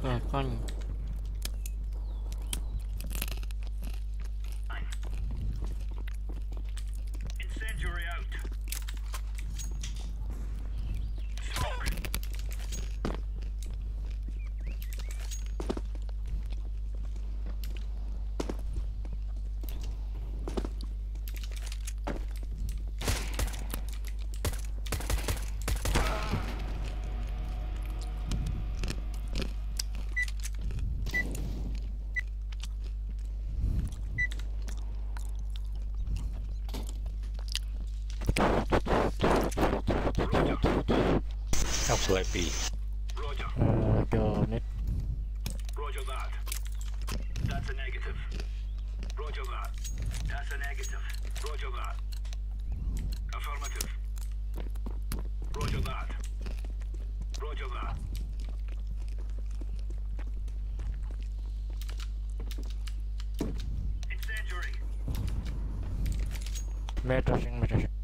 Con. Incendiary out. Smoke. Help select B. Roger. Go mid. Roger that. That's a negative. Roger that. That's a negative. Roger that. Affirmative. Roger that. Roger that. Incendiary. Mid rushing, mid rushing.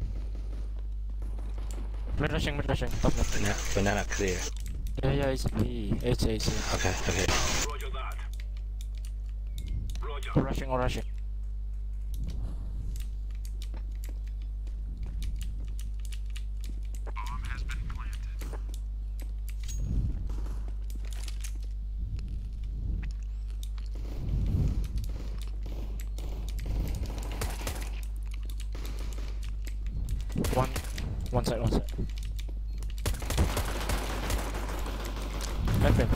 Mid rushing, mid rushing. Top mid. Banana clear. Yeah, it's B. It's A. Okay, okay. Roger that. Roger. Rushing or rushing. Bomb has been planted. One side. Left mid.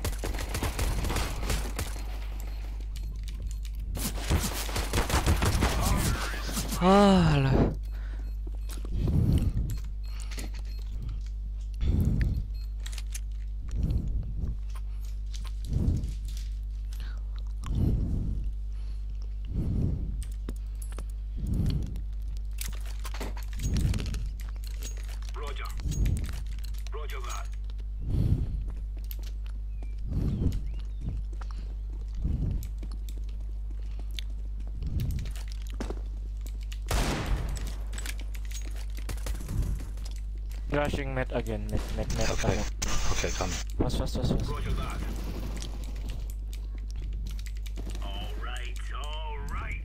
Alah. Roger. Roger that. Rushing mid again. Mid. Okay. Okay, come. Fast. Roger that. All right.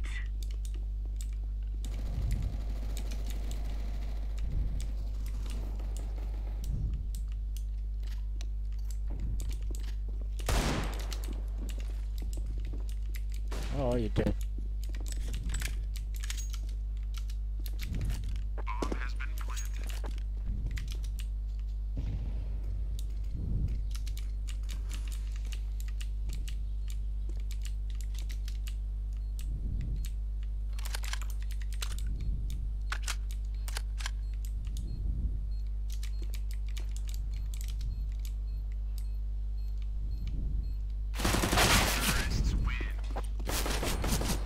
Oh, you dead. Bomb has been planted. Terrorists win.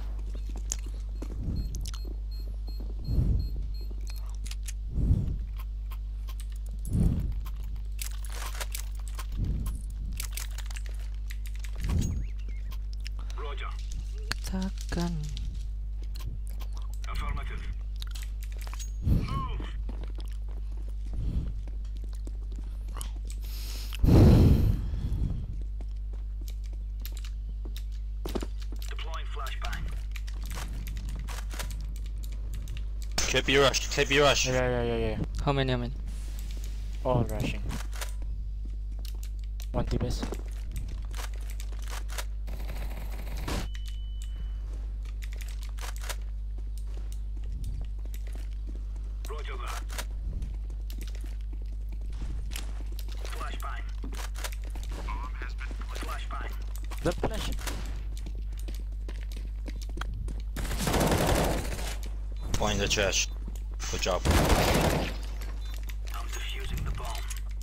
Roger. Takkan. Affirmative. Move. Deploying flashbang. KB rush. Yeah. How many? All rushing. One T-base. Roger that. Flashbang. Bomb has been planted. Flashbang. The flash. One in the trash. Good job. I'm defusing the bomb.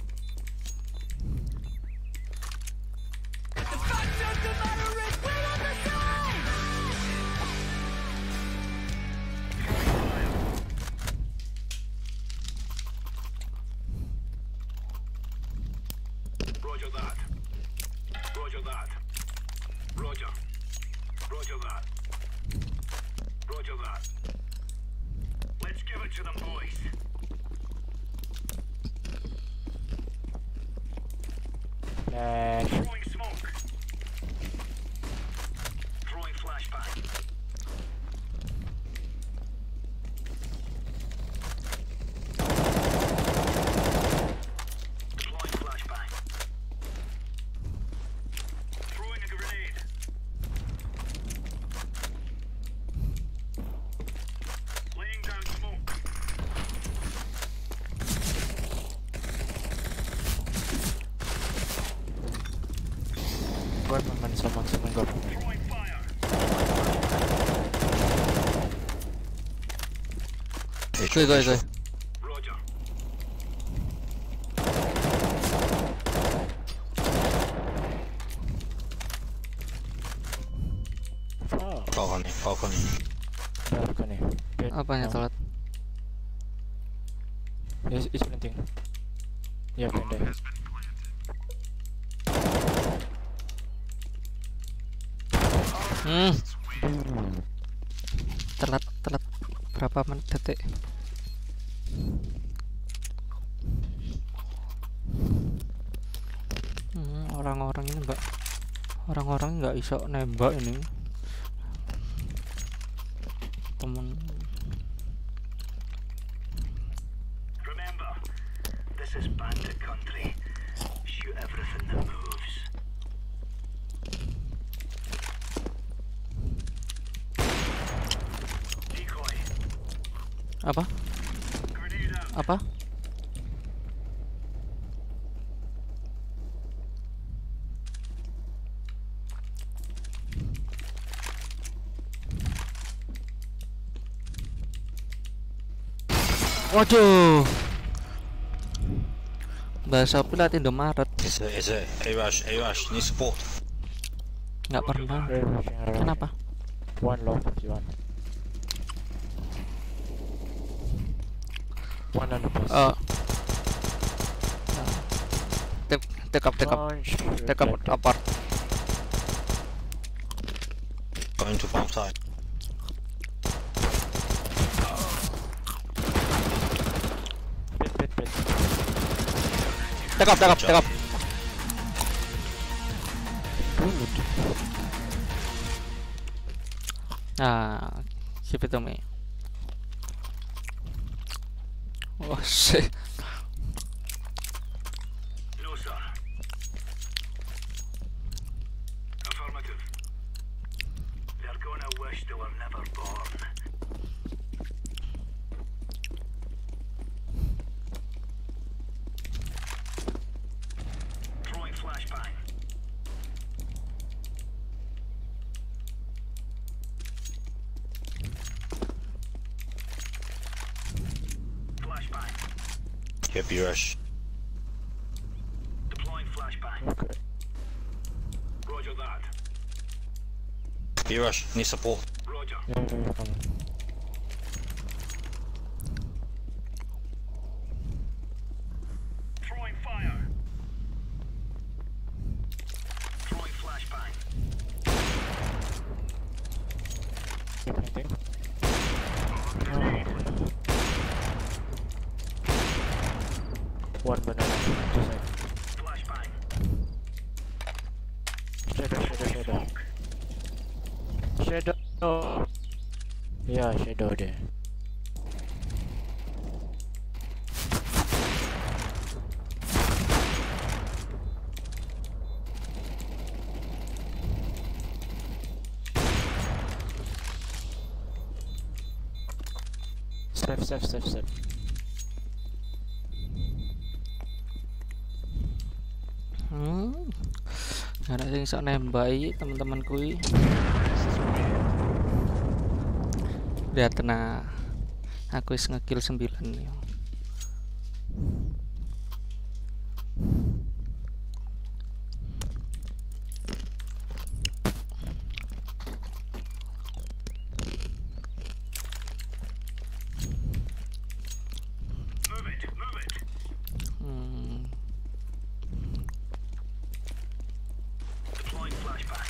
Roger that. Roger that. Roger. Roger that. Roger that. Let's give it to them, boys. Flash. Throwing Someone go. Throwing fire. Hey, Go. Roger. Oh, Balcony. balcony. Dead. Apanya No. telat? It's planting. Yeah, planting. Telat berapa menit detik? Orang-orang nggak iso nembak ini. Temen Remember, this is bandit country. Shoot everything that moves. Decoy. apa? Grenade out. Apa? Waduh. Bahasa pelat Indomaret. Is it A-Rush, need support. Nggak pernah. They're rushing around. Kenapa? One low, if you want. One on the bus. Take up apart. Going to bomb side. Pit. Take up. Good. Keep it to me. Oh shit. No, sir. Affirmative. They're gonna wish they were never born. Throwing flashbang. Flashbang. Yep, B-Rush. Deploying flashbang. Okay. Roger that. B-Rush, need support. Roger. Yeah, coming. Throwing fire. Throwing flashbang. Keep planting. One banana. Just like Flashbang. Shadow. Yeah, shadow there. Step. Ada sing sok nembaki teman-teman kui. Lihat nah. Aku wis ngekill 9 ya. Move it. Deploying flashbang.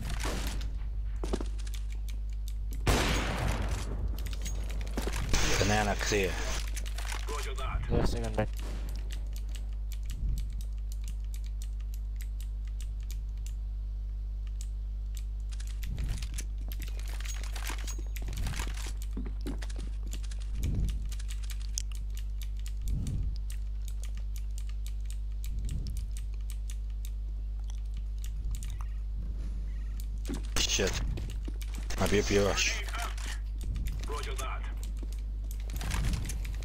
Banana clear. Roger that. Yeah, second back. Shit. Might be a B-Rush. Roger that.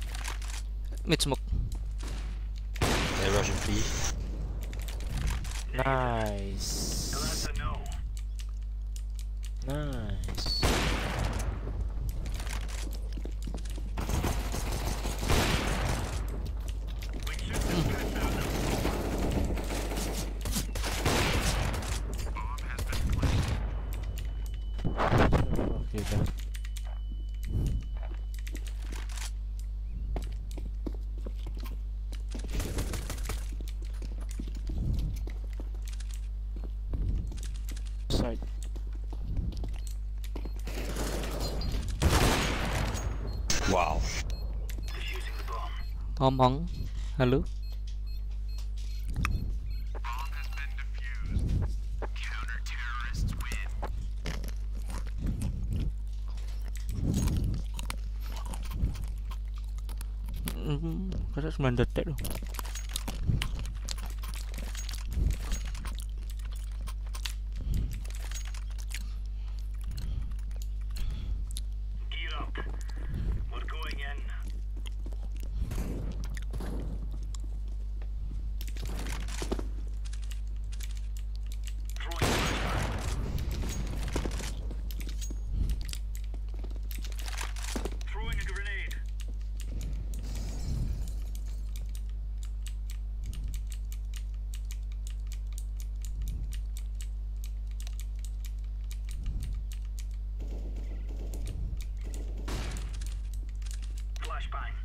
Mid smoke. A-Rush in B. Nice. That's a no. Nice. We shoot the piss out of them. Fuck you, guys. Side. Wow. Defusing the bomb. Ngomong, halo. Kasa 9 detik loh. Gear up. We're going in. Throwing flashbang. Throwing a grenade. Flashbang.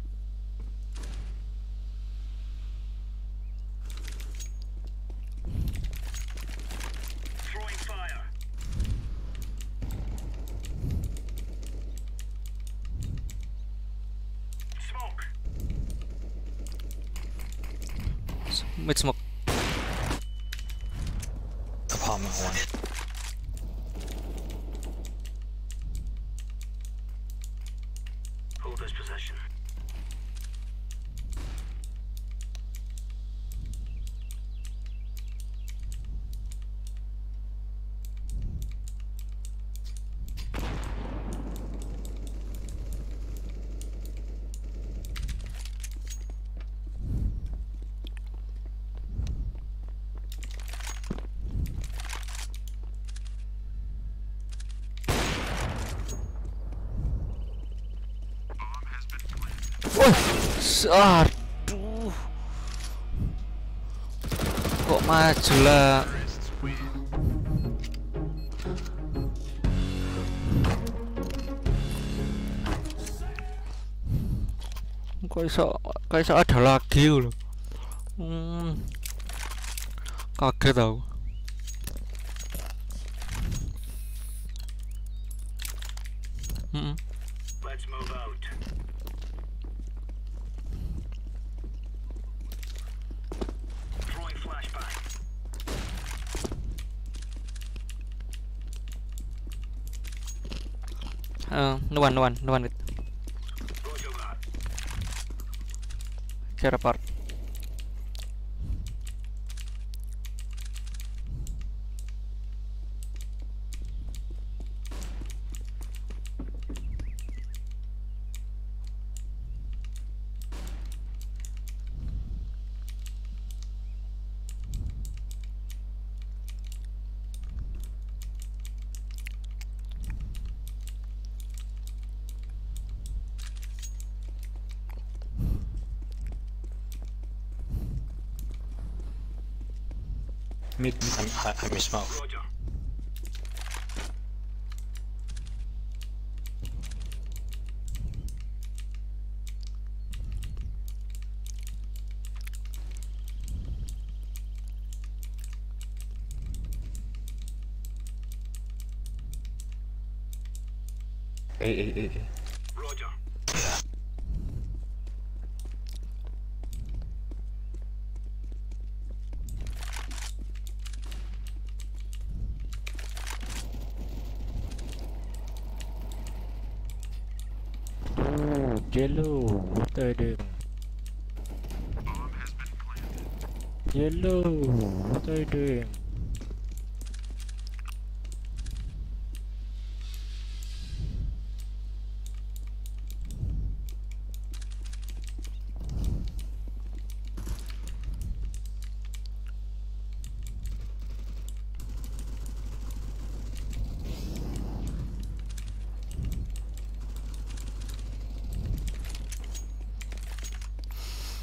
Throwing fire. Smoke. Mid smoke. Apartment 1. Hold this position. Aduh. Kok maju lah. Kok iso ada lagi loh. Kaget tau. Let's move out. Throwing flashbang. No one. Roger that. Share apart. Mid. I miss smoke. Roger. Hey. Roger. Yellow, what are you doing? Yellow, what are you doing?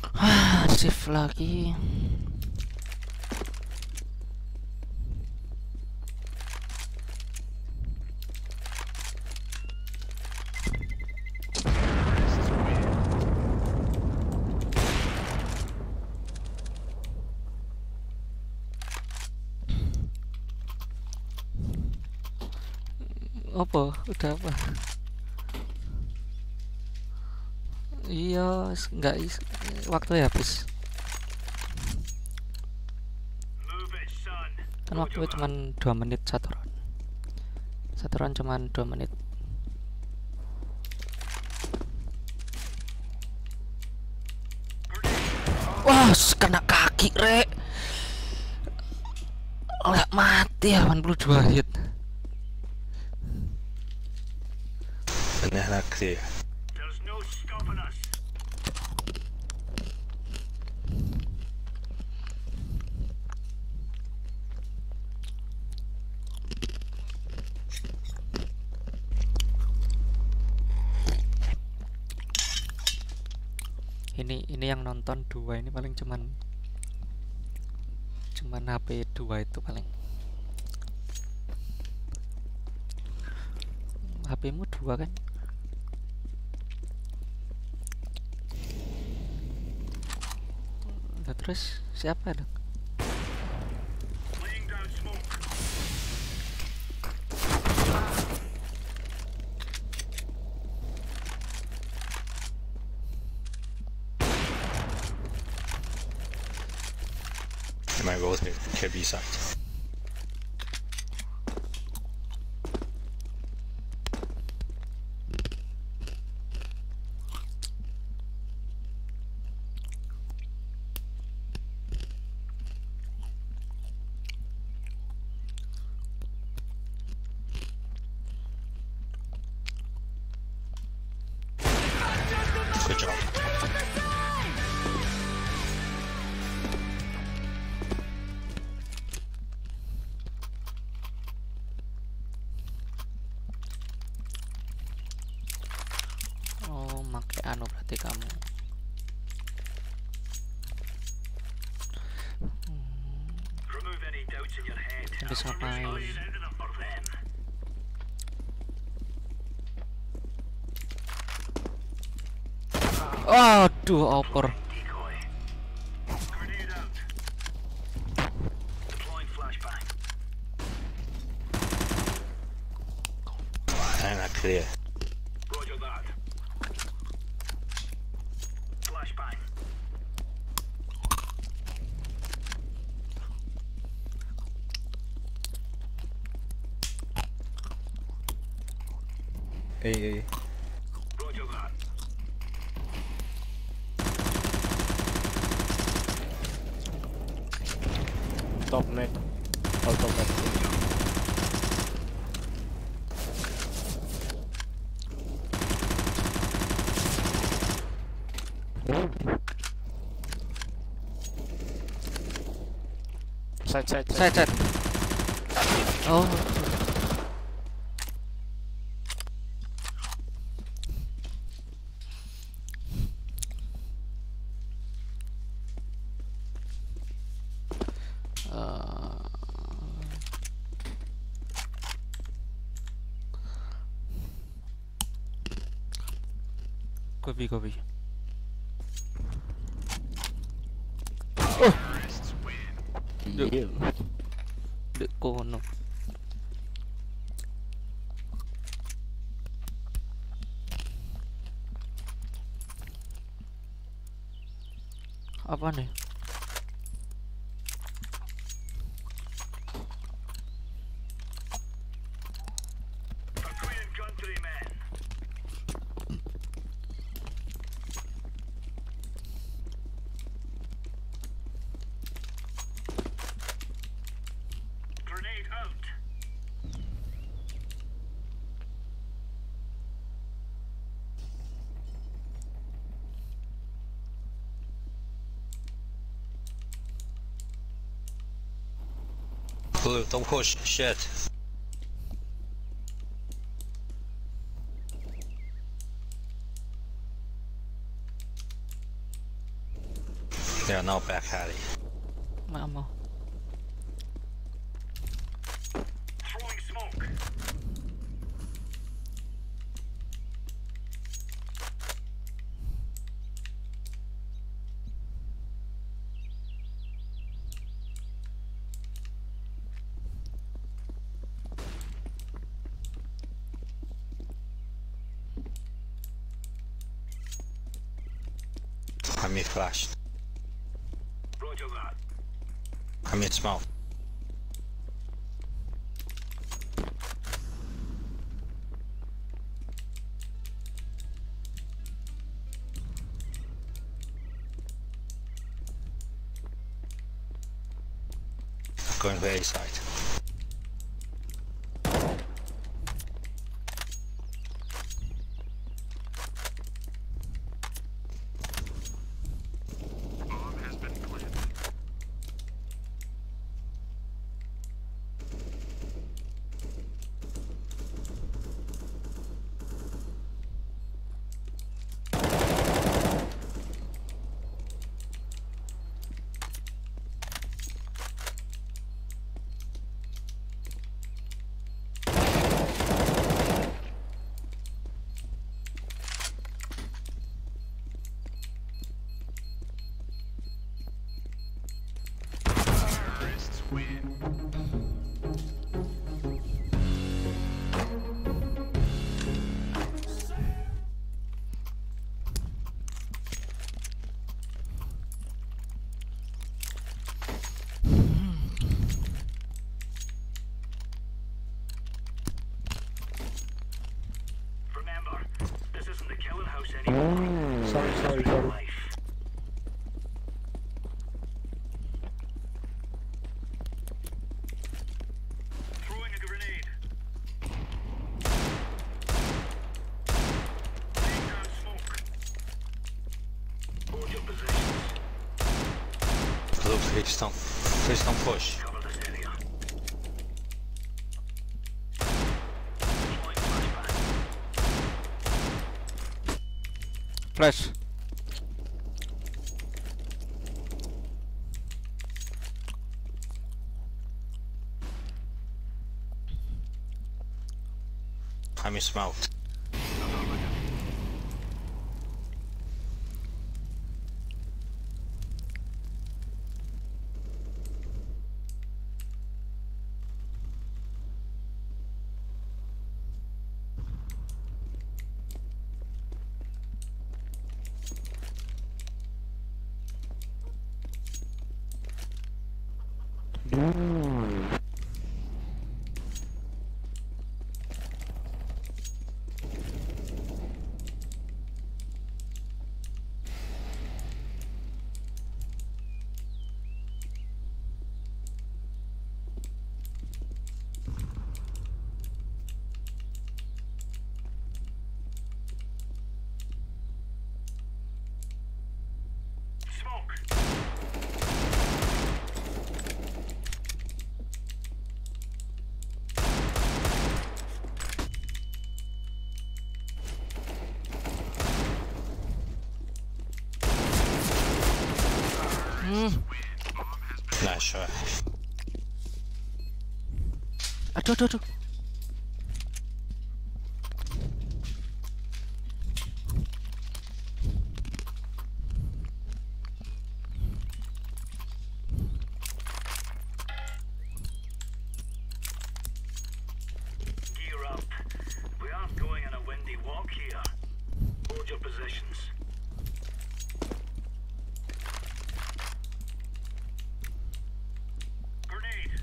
Shift lagi. Apa? Udah apa? Iya, nggak waktu habis. Move it, son. Kan waktunya cuma 2 menit satu round. Satu round cuma 2 menit. Wah, kena kaki, Rek. Nggak mati, 82 hit. Banana clear. There's no stopping us. Ini yang nonton 2 ini paling cuman HP 2 itu paling. HP-mu 2 kan? Nah, terus siapa dong? Laying down smoke. I might rotate KB side. Good job. Oh, make anu berarti kamu. Remove any doubts in your head. Habis ngapain? Lay it into them for them. Aduh, opor. Decoy. Grenade out. Deploying flashbang. Banana clear. Roger that. Flashbang. Hey. Roger that. Top mid. Auto mid. Side. Side. Oh, kopi. Iya. Dek kono. Apa nih? For Queen and Country, men. Grenade out. Blue, don't push. Shit. They are now back Hattie. Ammo. Throwing smoke. I mean flashed. Roger that. I mean smoke. Going to A side. Remember, this isn't the killing house anymore. Sorry. Life. Throwing a grenade. Laying down smoke. Hold your positions. Look, please don't push. Cover this area. Deploying flashbang. Flash. I mean smoked. Smoke. Nice shot. Aduh. Gear up. We aren't going on a windy walk here. Hold your positions. Grenade.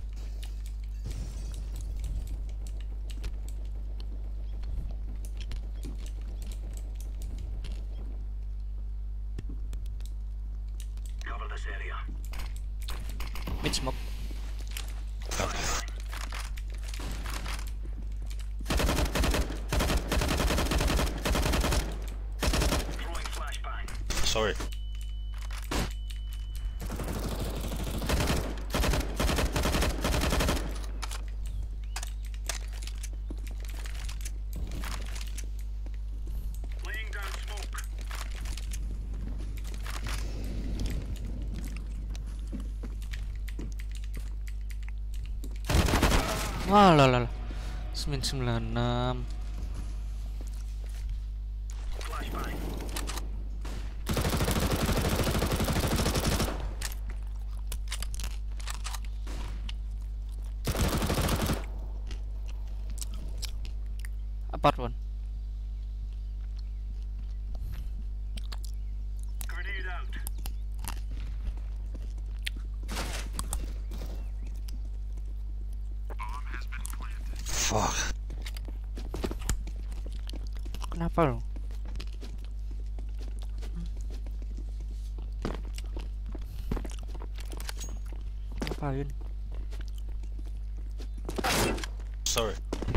Cover this area. Mid smoke. Okay. Throwing flashbang. Sorry. Laying down smoke. Wah lah lah. Semin 96. Flashbang. Apart one. Grenade out. Fuck. Kenapa lo? Ngapain? Sorry.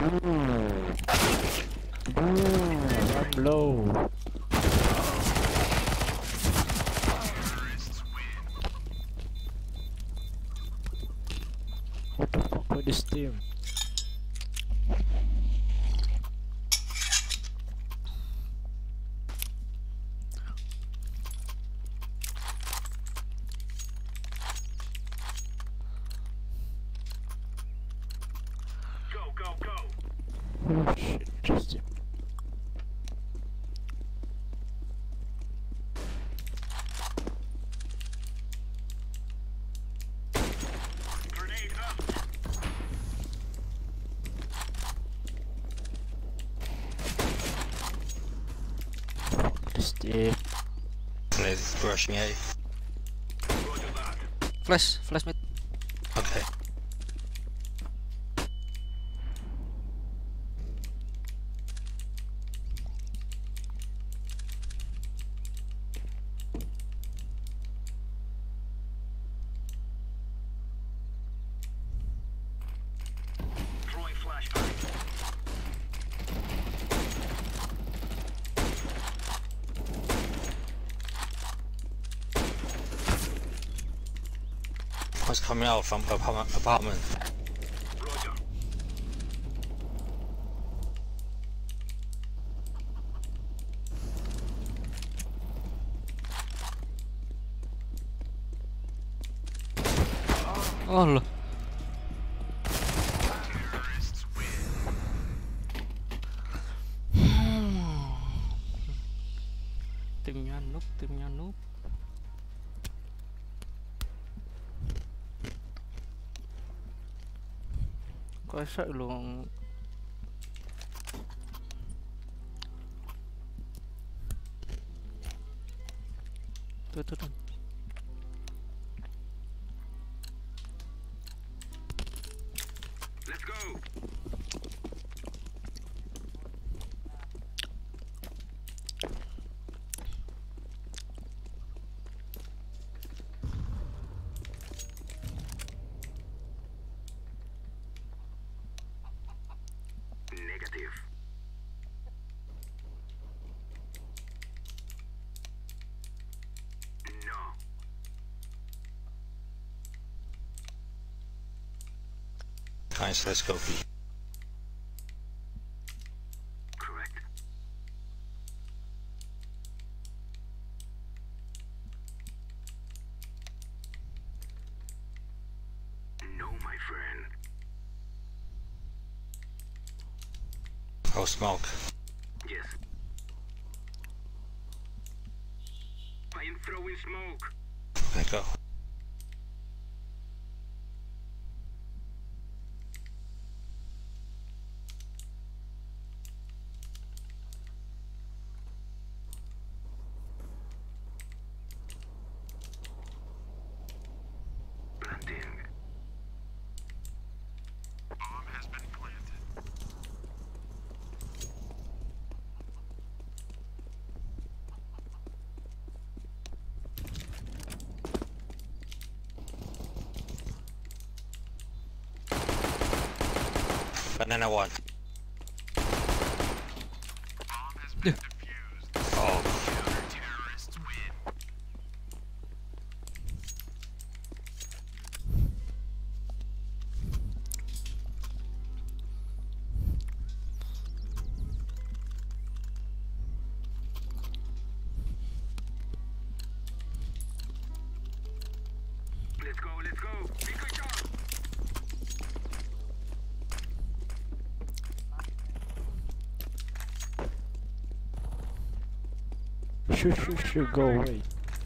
I'm low. What the fuck with this team? Go, go, go. Oh shit, interesting. Grenade out. This team. They're rushing A. Roger that. Flash mid. Okay. Throwing flashbang. What's coming out from apartment? Roger. Oh lo. Timnya noob. Kok bisa lu tuh. Let's go. Negative. No. Nice, let's go B. Correct. No, my friend. Oh, smoke. Yes. I am throwing smoke. Let go. Planting. Bomb has been planted. Banana one. Bomb has been defused. Oh, Terrorists win. Let's go, let's go. Pick a shot. Shoot, go away.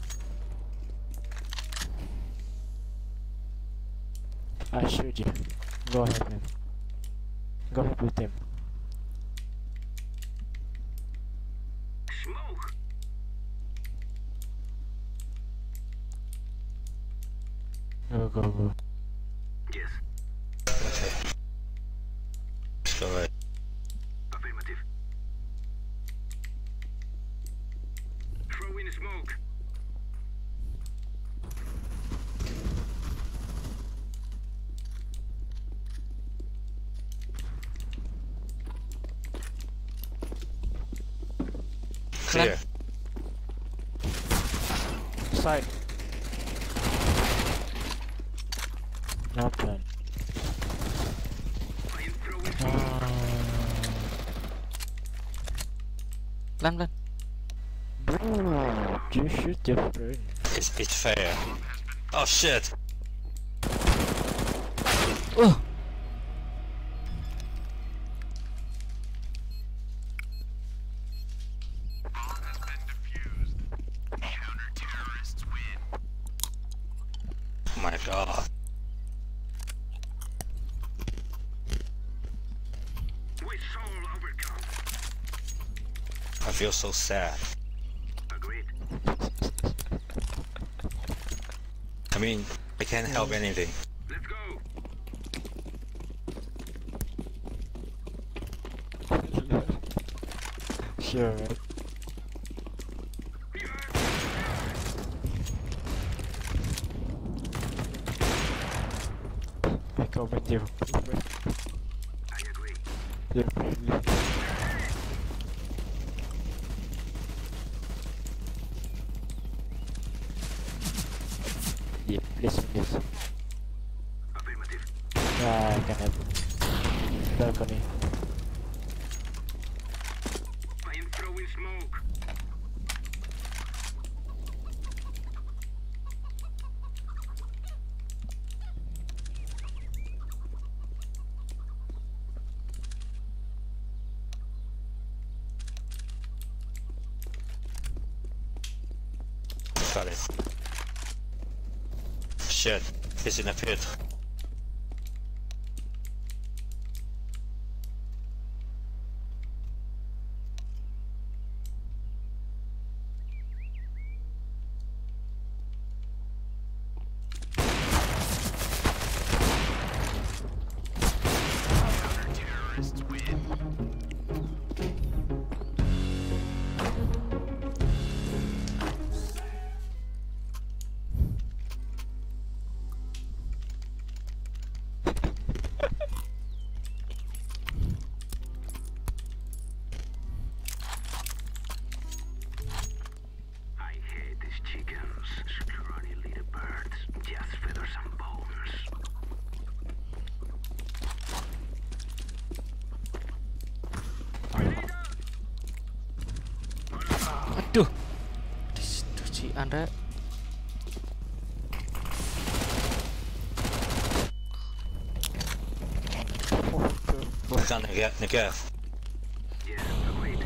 I shoot you. Go ahead, man. Go ahead with him. Smoke. Go. Yes. Okay. Let's go ahead. Affirmative. Throw in smoke. Clear. Side. No plan. I am throwing smoke. Pelan. Bro, you shoot your friend. It's fair. Oh shit! Oh. Oh my god. We soul overcome. I feel so sad. Agreed. I mean, I can't help anything. Let's go. Sure, man. I come with you. I agree. Yeah. Yeah, listen. Affirmative. I can help. Balcony. I am throwing smoke. Got it. Shit, he's in a pit. I hate these chickens. Scrawny little birds. Just feathers and bones. Aduh. Di situ si Anda. He's on the gap. Yes, agreed.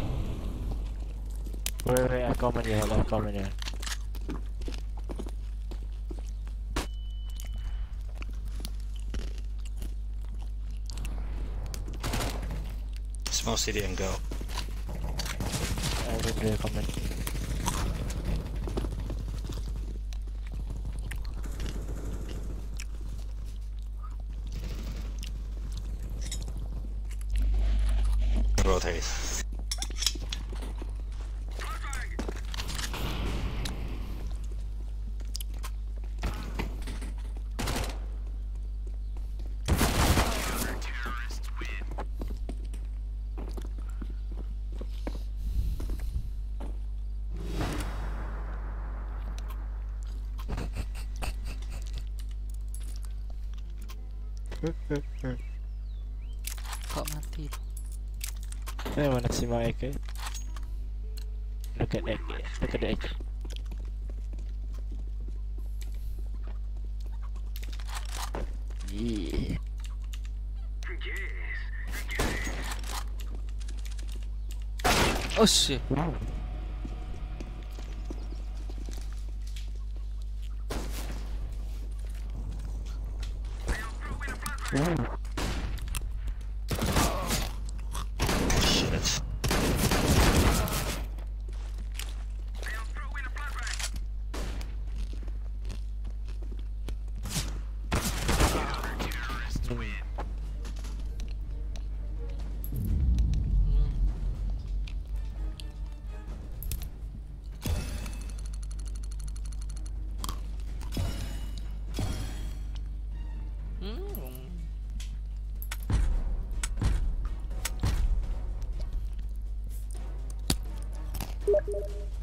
Wait, I come in here. Small city and go. I will do a comment. Rotate. Kok mati? I wanna see my AK. Look at AK. Look at the AK. Yeah. Yes. Oh shit. Wow. Shit. Hmm.